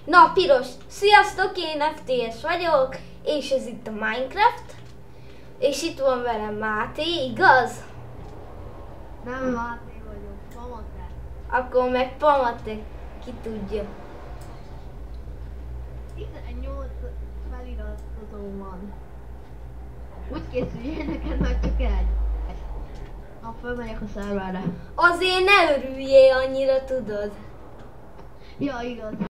Na, piros! Sziasztok, én FTS vagyok, és ez itt a Minecraft. És itt van velem Máté, igaz? Nem Máté vagyok, Pamate. Akkor meg Pamate, ki tudja. 18 feliratkozó van. Úgy készüljél neked, hogy csak egy. Ha fölmegyek a szerverre. Azért ne örüljél annyira, tudod. Ja, igaz.